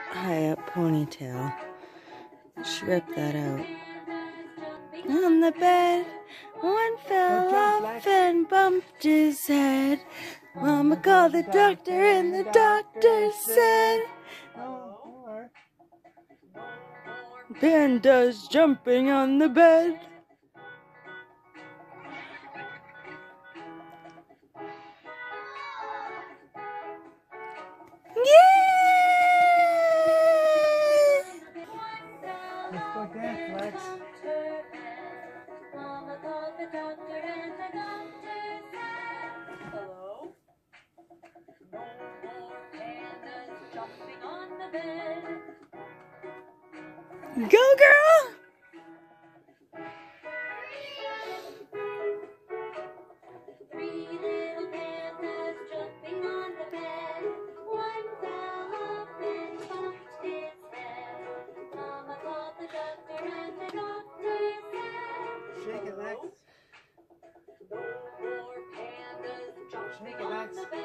high up ponytail. She ripped that out. On the bed, one fell off and bumped his head. Mama called the doctor and the doctor said, Panda's jumping on the bed. Let's go dance, Lex. Mama called the doctor and the doctor said, hello? No more pandas jumping on the bed. Go, girl! Three little pandas jumping on the bed. One fell off and bumped his head. Mama called the doctor and the doctor said, Shake it, Lex. no more pandas jumping Shake it, on Lex. the bed.